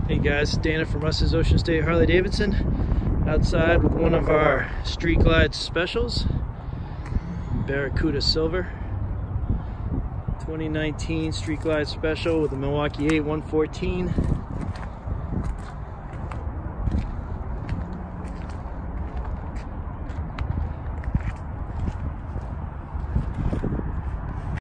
Hey guys, Dana from Russ's Ocean State Harley-Davidson, outside with one of our Street Glide specials, Barracuda Silver, 2019 Street Glide special with the Milwaukee 8 114.